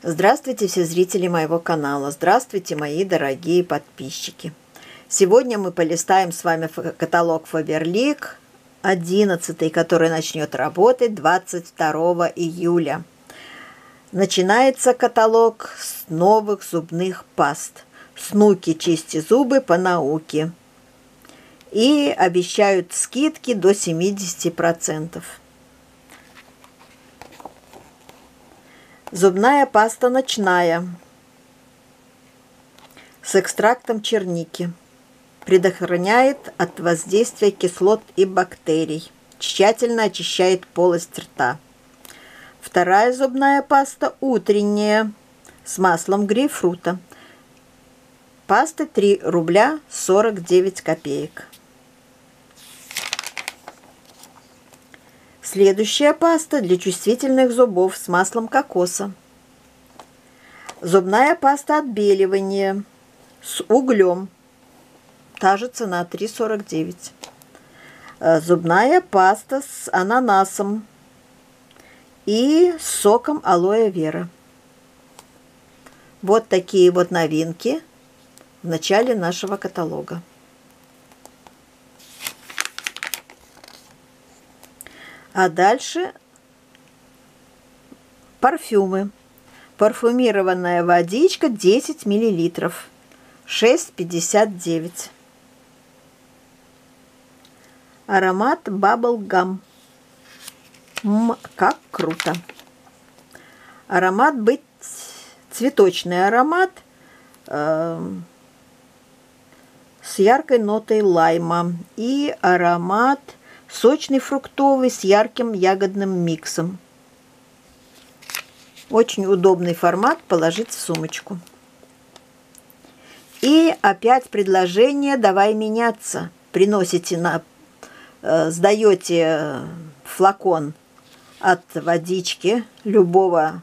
Здравствуйте, все зрители моего канала. Здравствуйте, мои дорогие подписчики. Сегодня мы полистаем с вами каталог Faberlic 11, который начнет работать 22 июля. Начинается каталог с новых зубных паст. Снуки чисти зубы по науке. И обещают скидки до 70%. Зубная паста ночная с экстрактом черники. Предохраняет от воздействия кислот и бактерий. Тщательно очищает полость рта. Вторая зубная паста утренняя с маслом грейпфрута. Пасты 3 рубля 49 копеек. Следующая паста для чувствительных зубов с маслом кокоса. Зубная паста отбеливания с углем. Та же цена 3,49. Зубная паста с ананасом и соком алоэ вера. Вот такие вот новинки в начале нашего каталога. А дальше парфюмы. Парфюмированная водичка 10 мл. 6,59. Аромат Bubble Gum. Как круто. Аромат быть цветочный аромат с яркой нотой лайма. И аромат сочный фруктовый с ярким ягодным миксом. Очень удобный формат положить в сумочку. И опять предложение «Давай меняться». Приносите сдаете флакон от водички любого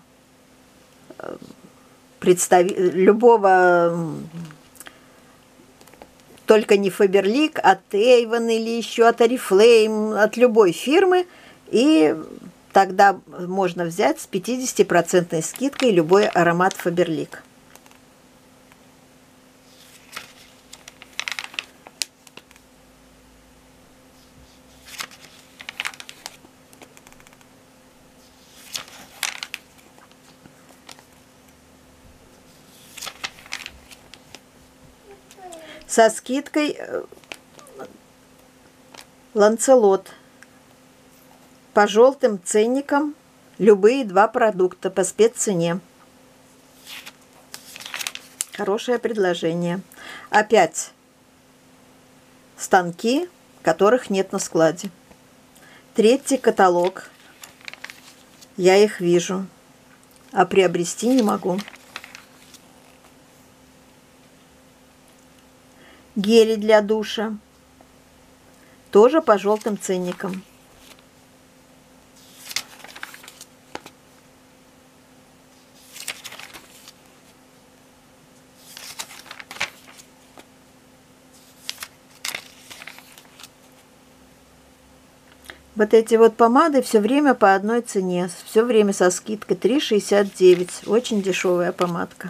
только не Faberlic, от Avon или еще от Oriflame, от любой фирмы. И тогда можно взять с 50% скидкой любой аромат Faberlic. Со скидкой Ланцелот. По желтым ценникам любые 2 продукта по спеццене. Хорошее предложение. Опять станки, которых нет на складе. Третий каталог. Я их вижу, а приобрести не могу. Гели для душа. Тоже по желтым ценникам. Вот эти вот помады все время по одной цене. Все время со скидкой 3,69. Очень дешевая помадка.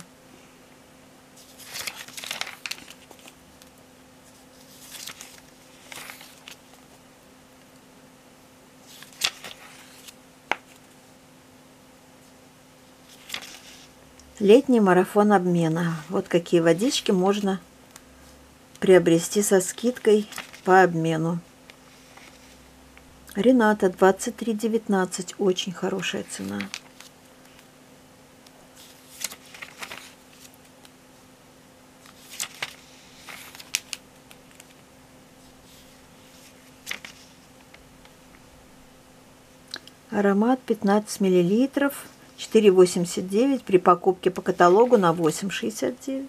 Летний марафон обмена. Вот какие водички можно приобрести со скидкой по обмену. Рената 23,19. Очень хорошая цена. Аромат 15 мл. 4,89 при покупке по каталогу на 8,69.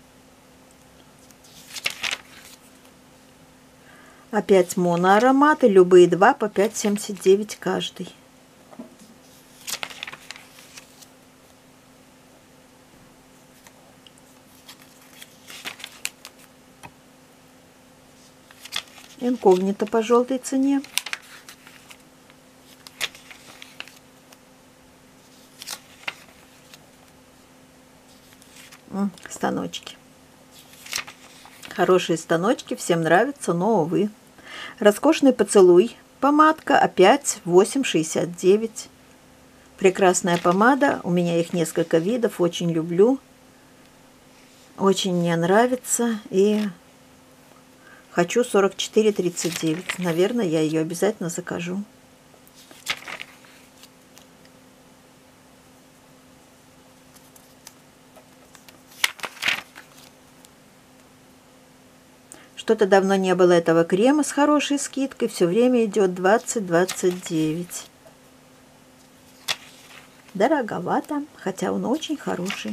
Опять моноароматы, любые 2 по 5,79 каждый. Инкогнито по желтой цене. станочки. Хорошие станочки, всем нравятся, но, увы. Роскошный поцелуй. Помадка опять 8,69. Прекрасная помада. У меня их несколько видов, очень люблю. Очень мне нравится. И хочу 44,39. Наверное, я ее обязательно закажу. Что-то давно не было этого крема с хорошей скидкой. Все время идет 20-29. Дороговато, хотя он очень хороший.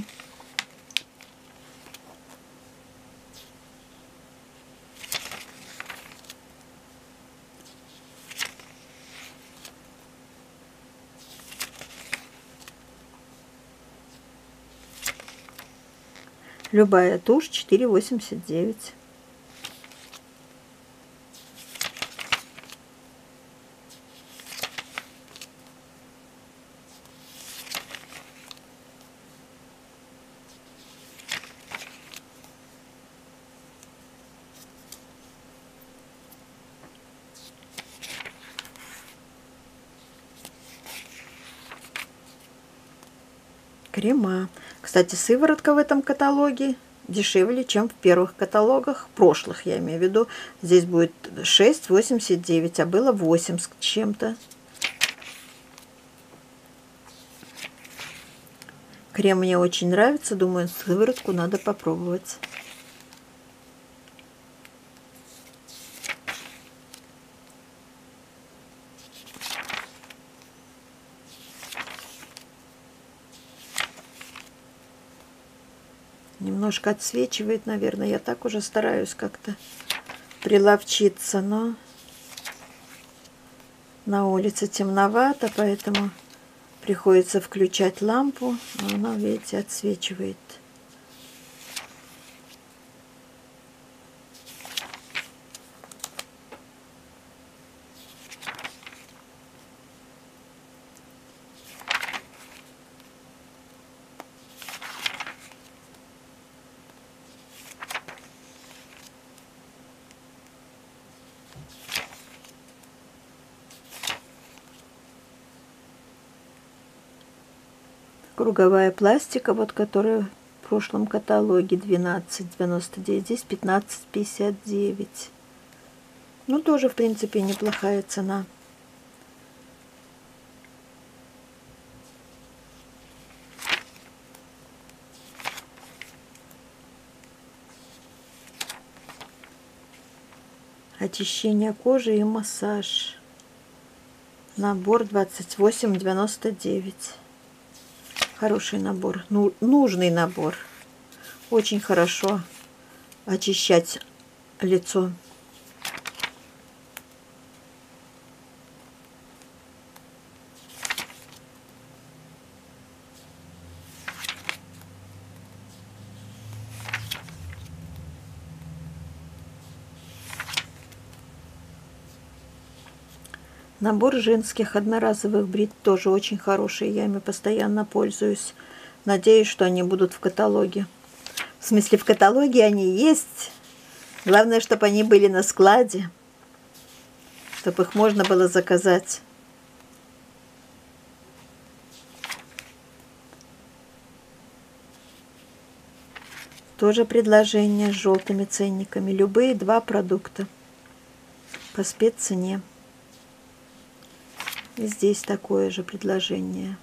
Любая тушь 4,89. Крема. Кстати, сыворотка в этом каталоге дешевле, чем в первых каталогах, прошлых, я имею в виду. Здесь будет 6,89, а было 8 с чем-то. Крем мне очень нравится, думаю, сыворотку надо попробовать. Немножко отсвечивает, наверное. Я так уже стараюсь как-то приловчиться, но на улице темновато, поэтому приходится включать лампу. А она, видите, отсвечивает. Круговая пластика, вот которая в прошлом каталоге 12,99, здесь 15,59. Ну, тоже, в принципе, неплохая цена. Очищение кожи и массаж. Набор 28,99. Хороший набор, нужный набор. Очень хорошо очищать лицо. Набор женских одноразовых брит тоже очень хороший. Я ими постоянно пользуюсь. Надеюсь, что они будут в каталоге. В смысле, в каталоге они есть. Главное, чтобы они были на складе. Чтобы их можно было заказать. Тоже предложение с желтыми ценниками. Любые два продукта по спеццене. И здесь такое же предложение.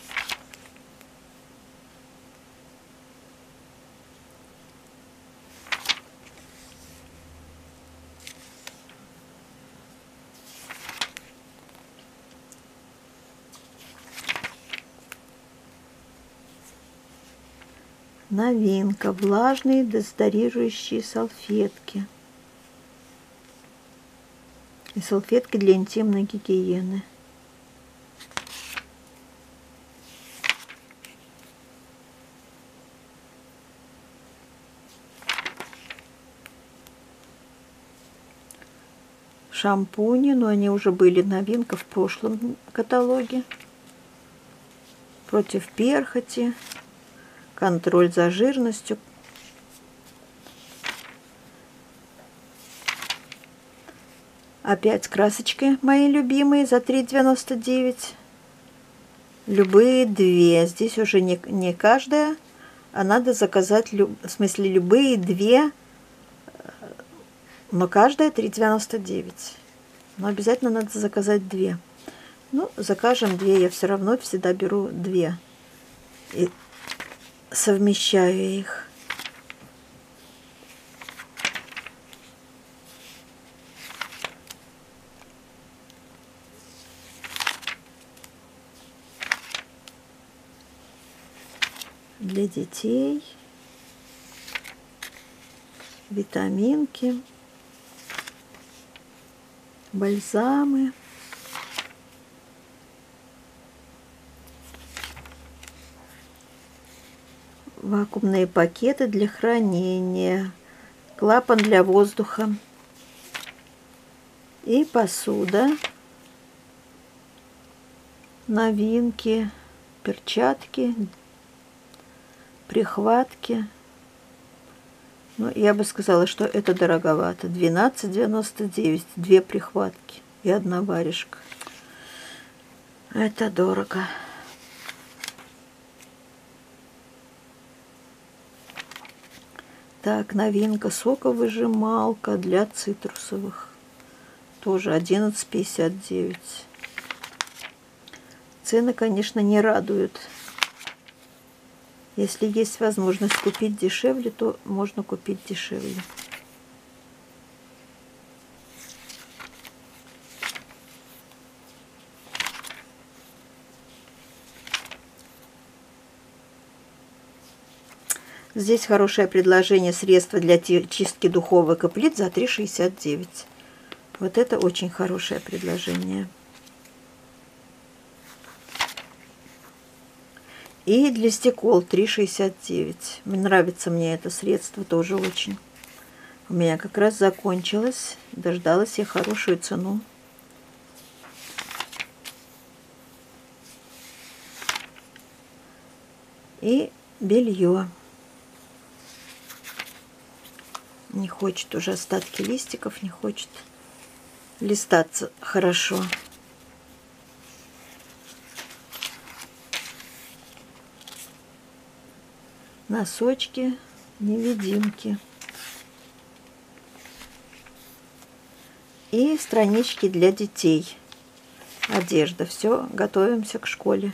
Новинка. Влажные дезодорирующие салфетки. И салфетки для интимной гигиены. Шампуни, но они уже были новинка в прошлом каталоге. Против перхоти, контроль за жирностью, Опять красочки мои любимые за 3,99. Любые две. Здесь уже не каждая, а надо заказать, в смысле, любые две, но каждая 3,99. Но обязательно надо заказать две. Ну, закажем две. Я все равно всегда беру две и совмещаю их. Для детей витаминки, бальзамы, вакуумные пакеты для хранения, клапан для воздуха и посуда, новинки, перчатки, прихватки. Ну, я бы сказала, что это дороговато. 12,99, две прихватки и одна варежка. Это дорого. Так, новинка, соковыжималка для цитрусовых. Тоже 11,59. Цены, конечно, не радуют. Если есть возможность купить дешевле, то можно купить дешевле. Здесь хорошее предложение, средства для чистки духовок и плит за 3,69. Вот это очень хорошее предложение. И для стекол 3,69. Нравится мне это средство тоже очень. У меня как раз закончилось. Дождалась я хорошую цену. И белье. Не хочет уже остатки листиков, не хочет листаться хорошо. Носочки, невидимки. И странички для детей. Одежда. Все, готовимся к школе.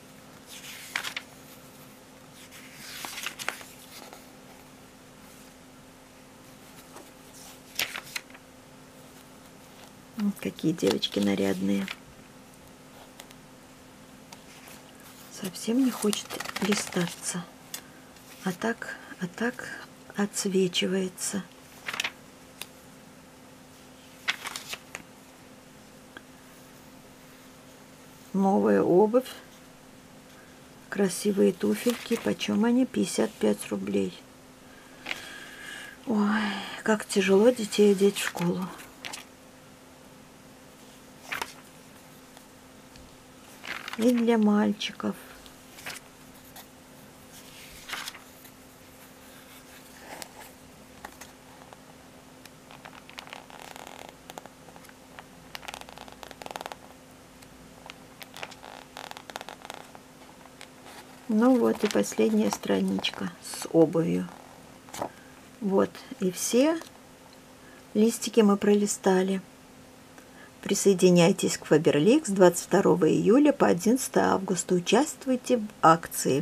Вот какие девочки нарядные. Совсем не хочет листаться. А так отсвечивается. Новая обувь. Красивые туфельки. Почем они? 55 рублей. Ой, как тяжело детей одеть в школу. И для мальчиков. Ну вот и последняя страничка с обувью. Вот и все листики мы пролистали. Присоединяйтесь к Faberlic с 22 июля по 11 августа. Участвуйте в акции.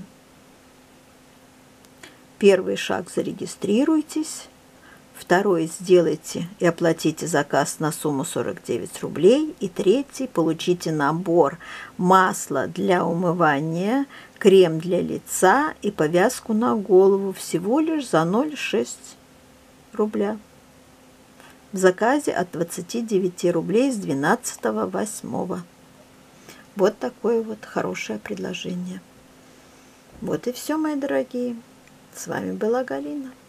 Первый шаг — зарегистрируйтесь. Второй — сделайте и оплатите заказ на сумму 49 рублей. И третий — получите набор масла для умывания, крем для лица и повязку на голову всего лишь за 0,6 рубля. В заказе от 29 рублей с 12/8. Вот такое вот хорошее предложение. Вот и все, мои дорогие. С вами была Галина.